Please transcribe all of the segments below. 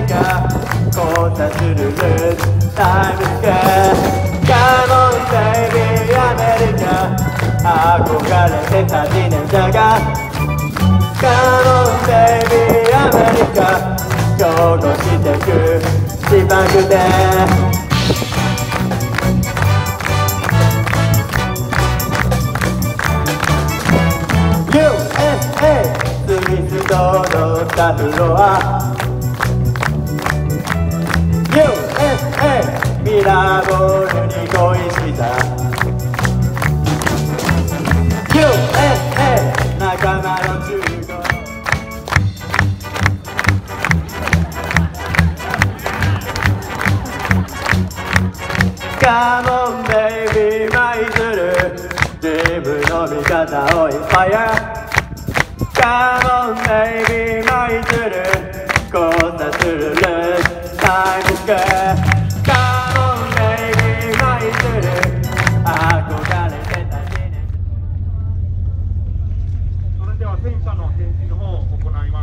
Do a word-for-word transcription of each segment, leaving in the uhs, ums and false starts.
カ交差するルーツタイムスケーカモンベイビーアメリカ憧れてた自転車がカモンベイビーアメリカ擁護してく芝生でユーエスエー スミスドのザフロア ユーエスエー ミラーボールに恋した ユーエスエー 仲間の中国カモンベイビー舞鶴自分の味方をインスパイアカモンベイビー舞鶴交差するルーツタイムスケーカモンベイビー舞鶴憧れてた自転車それでは戦車の展示の方を行います、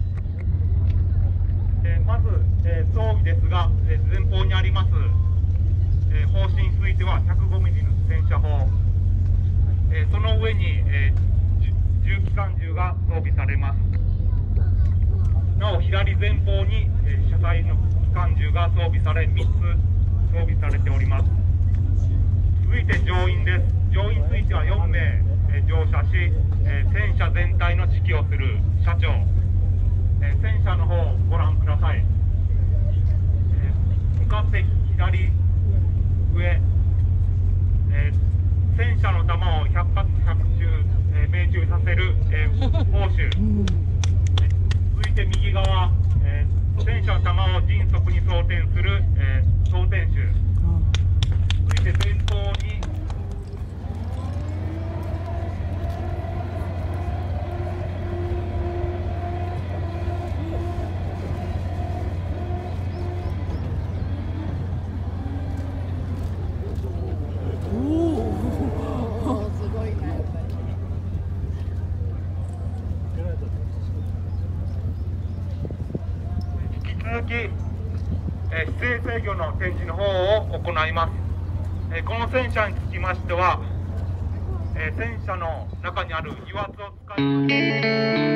えー、まず、えー、装備ですが、えー、前方にあります、えー、砲身については ひゃくごミリ の戦車砲、えー、その上に、えー重機関銃が装備されます。なお左前方に、えー、車載の機関銃が装備されみっつ装備されております。続いて乗員です。乗員についてはよんめい、えー、乗車し、えー、戦車全体の指揮をする車長、えー、戦車の方をご覧ください。えー、向かって左上、えー、戦車の弾をひゃっ発ひゃく中命中させる、えー、砲手、続いて右側、えー、戦車の弾を迅速に装填する、えー、装填手、続いて前方に続き、えー、姿勢制御の展示の方を行います、えー、この戦車につきましては、えー、戦車の中にある油圧を使い